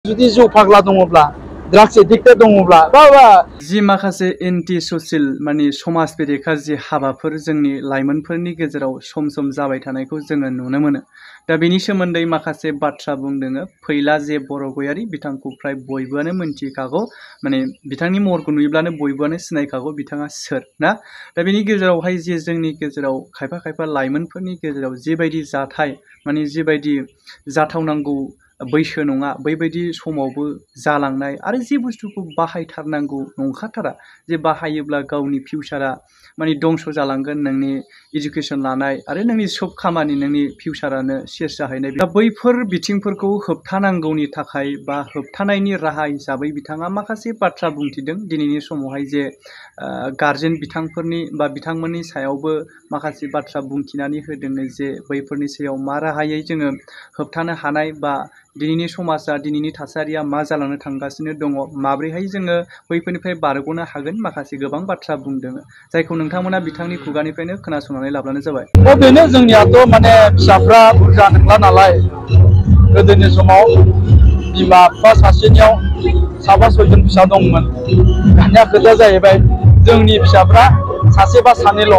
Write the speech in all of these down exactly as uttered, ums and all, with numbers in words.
जुदि जौ फाग्ला दङब्ला ड्राग्स एडिक्टेड दङब्ला बा बा जि माखासे एन्टि ससियेल माने समाज बेरेखा जि हाबाफोर जोंनि लाइमोनफोरनि गेजेराव सम सम जाबाय थानायखौ जोङो नुनो मोनो। दा बेनि सोमोन्दै माखासे बाथ्रा बुंदों। फैला जे बरगयारी बिथांखौ फ्राय बयबोआनो मिन्थिखागौ, माने बिथांनि महरखौ नुयोब्लानो बयबोआनो सिनायखागौ बिथाङा सोर ना। दा बेनि गेजेरावहाय जे जोंनि गेजेराव खायफा खायफा लाइमोनफोरनि गेजेराव जिबायदि जाथाय माने जिबायदि जाथावनांगौ बैसो नङा बैबायदि समावबो जालांनाय आरो जे बुस्थुखौ बाहायथारनांगौ नंखाथारा, जे बाहायोब्ला गावनि फिउचारा माने दंस जालांगोन, नोंनि इडुकेसन लानाय आरो नोंनि सब खामानि नोंनि फिउचारानो सेस जाहैनाय। दा बैफोर बिथिंफोरखौ होबथानांगौनि थाखाय बा होबथानायनि राहा हिसाबै बिथाङा माखासे बाथ्रा बुंथिदों। दिनैनि समावहाय जे गार्जेन बिथांफोरनि बा बिथांमोननि सायावबो माखासे बाथ्रा बुंथिनानै होदों जे बैफोरनि सायाव मा राहायै जोङो होबथानो हानाय बा दिनैनि समाजा दिनैनि थासारिया मा जालांनो थांगासिनो दङ, माब्रैहाय जोङो बैफोरनिफ्राय बारग'नो हागोन, माखासे गोबां बाथ्रा बुंदों जायखौ नोंथांमोना बिथांनि खुगानिफ्रायनो खोनासंनानै लाब्लानो जाबाय। दा बेनो जोंनियाथ' माने फिसाफ्रा बुरजा नंला नालाय, गोदोनि समाव बिमा बिफा सासेनियाव साबा सयजन फिसा दंमोन। दानिया खोथाया जाहैबाय जोंनि फिसाफ्रा सासे बा सानैल'।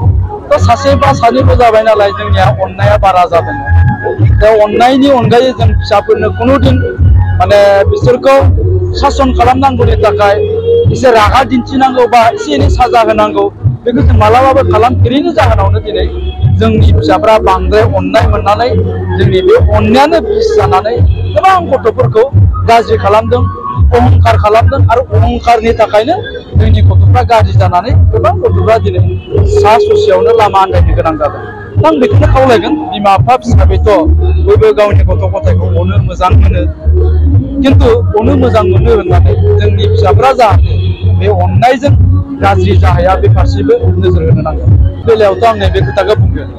दा सासे बा सानैल' जाबाय नालाय जोंनिया अननाया बारा जादों। दा अननायनि अनगायै जों फिसाफोरनो खुनु दिन माने बिसोरखौ सासन खालामनांगौनि थाखाय एसे रागा दिन्थिनांगौ बा एसे एनै साजा होनांगौ, बेखौ जों मालाबाबो खालामफेरैनि जाहोनावनो दिनै जोंनि फिसाफ्रा बांद्राय अननाय मोननानै जोंनि बे अननायानो बिस जानानै गोबां गथ'फोरखौ गाज्रि खालामदों, अहंखार खालामदों आरो अहंखारनि थाखायनो जोंनि गथ'फ्रा गाज्रि जानानै गोबां गथ'फ्रा दिनै सा ससेयावनो लामा आन्दायनो गोनां जादों। आं बेखौनो खावलायगोन, बिमा बिफा हिसाबैथ' बयबो गावनि गथ' गथायखौ अनो मोजां मोनो, खिन्थु अनो मोजां मोनो होननानै जोंनि फिसाफ्रा जाहाथे बे अननायजों गाज्रि जाहैया बे फारसेबो नोजोर होनो नांगोन। बेलायावथ' आं नैबे खोथाखौ बुंगोन,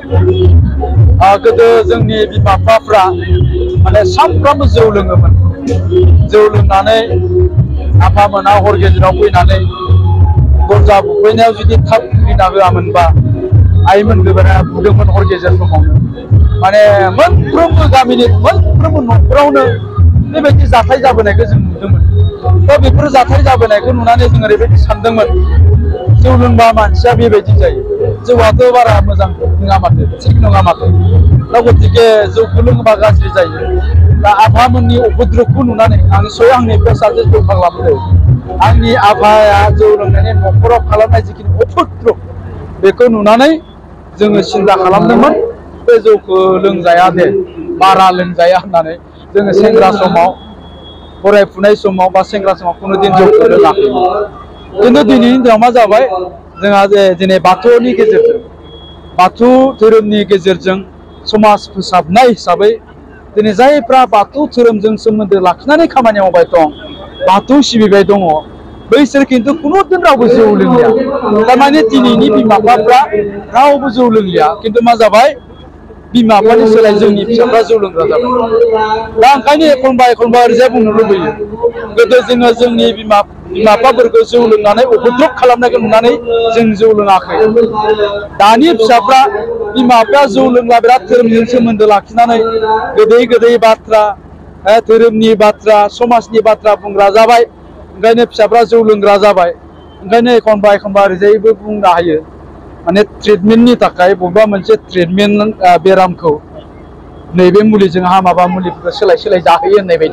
गोदो जोंनि बिमा बिफाफ्रा माने सानफ्रामबो जौ लोङोमोन। जौ लोंनानै आफामोना हर गेजेराव फैनानै दरजा बुफैनायाव जुदि थाब खुलिना होआमोनबा आइमोन गोबाना बुदोंमोन हर गेजेर समावनो। माने मोनफ्रोमबो गामिनि मोनफ्रोमबो न'खरावनो बेबायदि जाथाय जाबोनायखौ जों नुदोंमोन। दा बेफोर जाथाय जाबोनायखौ नुनानै जों ओरैबायदि सानदोंमोन, जौ लोंबा मानसिया बेबायदि जायो, जौआथ' बारा मोजां नङा माथो, थिग नङा माथो। दा गतिके जौखौ लोङोबा गाज्रि जायो। दा आफामोननि उपद्रबखौ नुनानै आं निस्सय आंनि फिसाजो जौ फाग्लामोन, आंनि आफाया जौ लोंनानै न'खराव खालामनाय जिखिनि उपद्रब बेखौ नुनानै जोङो सिन्था खालामदोंमोन, बे जौखौ लोंजाया दे, बारा लोंजाया होननानै जोङो सेंग्रा समाव फरायफुनाय समाव बा सेंग्रा समाव खुनु दिन जौखौ लोङाखैमोन। खिन्थु दिनैनि दिनाव मा जाबाय, जोंहा जे दिनै बाथौनि गेजेरजों बाथौ धोरोमनि गेजेरजों समाज फोसाबनाय हिसाबै दिनै जायफ्रा बाथौ धोरोमजों सोमोन्दो लाखिनानै खामानि मावबाय दं, बाथौ सिबिबाय दङ, बैसोर खिन्थु खुनु दिन रावबो जौ लोंलिया। थारमाने दिनैनि बिमा बिफाफ्रा रावबो जौ लोंलिया, खिन्थु मा जाबाय, बिमा बिफानि सोलाय जोंनि फिसाफ्रा जौ लोंग्रा जाबाय। दा ओंखायनो एखनबा एखनबा ओरैजाय बुंनो लुबैयो, गोदो जोङो जोंनि बिमा बिमा बिफाफोरखौ जौ लोंनानै उपद्रब खालामनायखौ नुनानै जों जौ लोङाखै। दानि फिसाफ्रा बिमा बिफाया जौ लोंला बिराद धोरोमजों सोमोन्दो लाखिनानै गोदै गोदै बाथ्रा, धोरोमनि बाथ्रा, समाजनि बाथ्रा बुंग्रा जाबाय। ओंखायनो फिसाफ्रा जौ लोंग्रा जाबाय। ओंखायनो एखनबा एखनबा ओरैजायबो बुंनो हायो, माने ट्रिटमेन्टनि थाखाय बबेबा मोनसे ट्रिटमेन्ट बेरामखौ नैबे मुलिजों हामाबा मुलिफोरखौ सोलाय सोलाय जाहोयो होननाय बायदि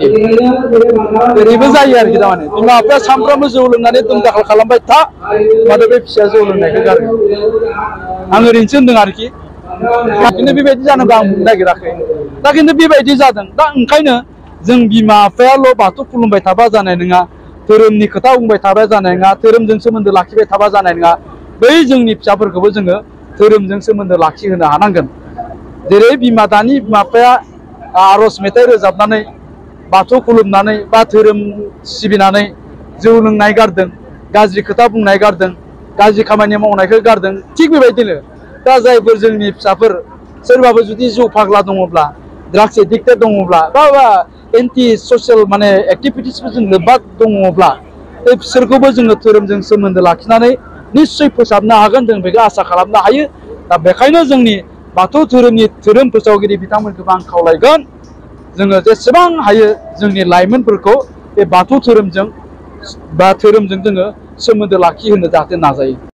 ओरैबो जायो आरोखि। थारमाने बिमा बिफाया सानफ्रामबो जौ लोंनानै दुम दाखाल खालामबाय था, माथो बे फिसाया जौ लोंनायखौ गारगोन। आं ओरैनोसो होनदों आरोखि, खिन्थु बेबायदि जानांगौ आं बुंनो नागिराखै। दा खिन्थु बेबायदि जादों। दा ओंखायनो जों बिमा बिफायाल' बाथौ खुलुमबाय थाबा जानाय नङा, धोरोमनि खोथा बुंबाय थाबा जानाय नङा, धोरोमजों सोमोन्दो लाखिबाय थाबा जानाय नङा। बै जोंनि फिसाफोरखौबो जोङो धोरोमजों सोमोन्दो लाखिहोनो हानांगोन। जेरै बिमा दानि बिमा बिफाया आर'ज मेथाइ रोजाबनानै बाथौ खुलुमनानै बा धोरोम सिबिनानै जौ लोंनाय गारदों, गाज्रि खोथा बुंनाय गारदों, गाज्रि खामानि मावनायखौ गारदों, थिग बेबायदिनो दा जायफोर जोंनि फिसाफोर सोरबाबो जुदि जौ फाग्ला दङब्ला, ड्राग्स एडिक्टेड दङब्ला बा बा एन्टि ससियेल माने एक्टिभिटिसफोरजों लोब्बा दङब्ला, बे बिसोरखौबो जोङो धोरोमजों सोमोन्दो लाखिनानै निस्सय फोसाबनो हागोन, जों बेखौ आसा खालामनो हायो। दा बेखायनो जोंनि बाथौ धोरोमनि धोरोम फोसावगिरि बिथांमोनखौबो आं खावलायगोन जोङो जेसेबां हायो जोंनि लाइमोनफोरखौ बे बाथौ धोरोमजों बा धोरोमजों जोङो सोमोन्दो लाखिहोनो जाहाथे नाजायो।